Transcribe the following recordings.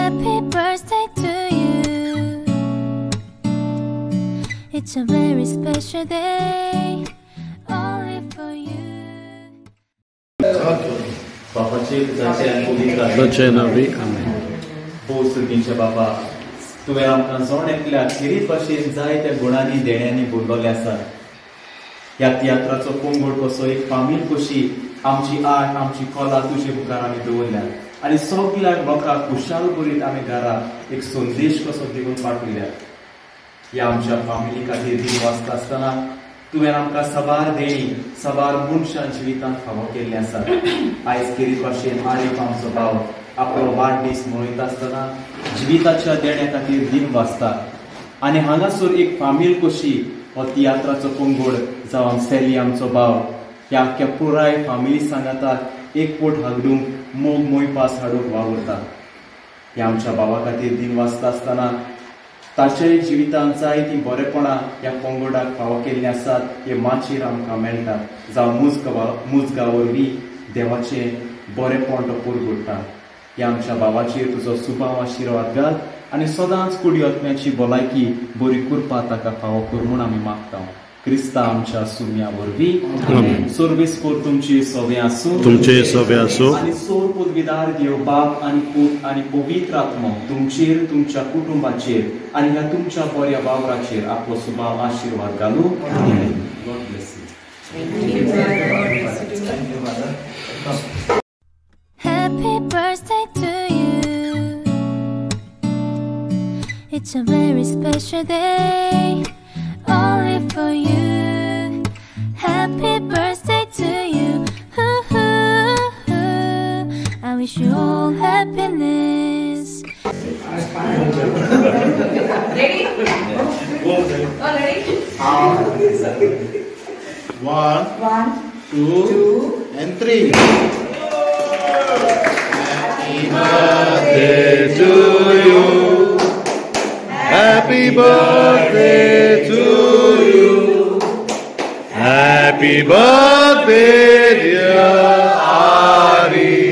Happy birthday to you. It's a very special day, only for you. बाबा तुवें आमकां जोड एकल्या खिरीत भाशेन जायत्या गुणांनी देण्यांनी भरलोले आसा. ह्या तियात्राचो पंगड कसो एक फामील कशी आमची आर्ट आमची कला तुजे मुखार आमी दवरल्या आनी सगळ्या लोकांक खुशाल करीत आमी घरा एक संदेश कसो दिवन पाठयल्या. ह्या आमच्या फामिली खातीर दीन वाचता आसतना तुवें आमकां साबार देणी साबार मनशां जिवितांत फावो केल्ले आसात. आयज खिरीत भाशेन आरेफ आमचो भाव आपलो वाडदीस मनयता आसतना जिविताच्या देण्या खातीर दीन वाचता आनी हांगासर एक फामील कशी हो तियात्राचो पंगड जावन सेली आमचो भाव ह्या आख्या पुराय फामिली सांगाताक एकवट हागडूंक मोग मोयपास हाडूंक वावरता. ह्या आमच्या भावा खातीर दीन वाचता आसतना ताच्याय जिवितांत जायतीं बरेपणां ह्या पंगडाक फावो केल्लीं आसात हे माचयेर आमकां मेळटा. जावं मुजगा वरवीं देवाचें बरेपण तो पुरगुडटा. ह्या आमच्या भावाचेर तुजो सुभाव आशिर्वाद घाल आनी सदांच कुडी आत्म्याची भलायकी बरी करपा ताका फावो कर म्हूण आमी मागता. क्रिस्ता आमच्या सुम्या वरवीं सर्वेस्पर तुमची सोबे आसूं आनी सोर पदवीदार देव बाप आनी पूत आनी पवित्र आत्मो तुमचेर तुमच्या कुटुंबाचेर आनी ह्या तुमच्या बऱ्या वावराचेर आपलो सुभाव आशिर्वाद घालूं. God bless you. Happy birthday to you. It's a very special day, only for you. Happy birthday to you. I wish you all happiness. Ready? All ready? One, two, and three. Happy birthday to you. Happy birthday to you. Happy birthday, dear Ari.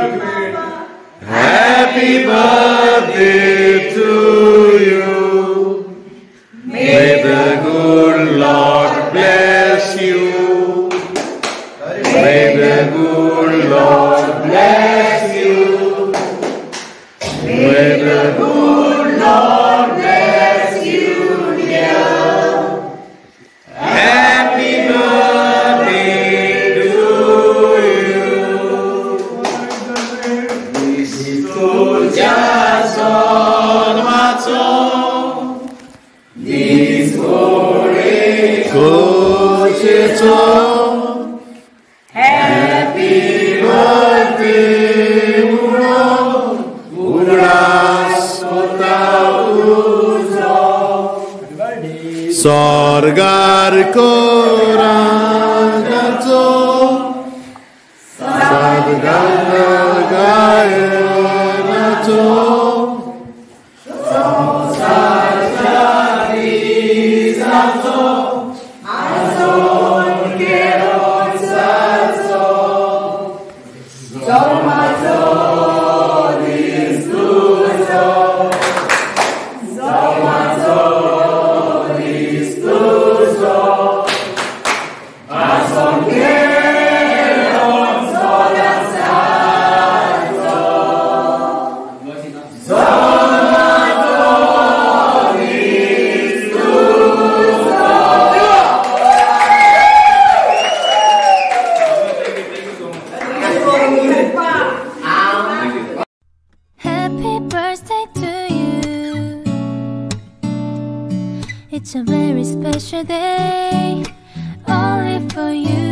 Happy birthday to you. May the good Lord bless you. May the good Lord bless you. May the good Lord bless you, dear. Happy birthday to you. This is just on my tongue. This glory goes its own. Happy birthday, Sorgar korangazo Sadgar gaenazo Sazarizazo Azon kerozazo Zomazo discuso Zomazo Happy birthday to you. It's a very special day, only for you.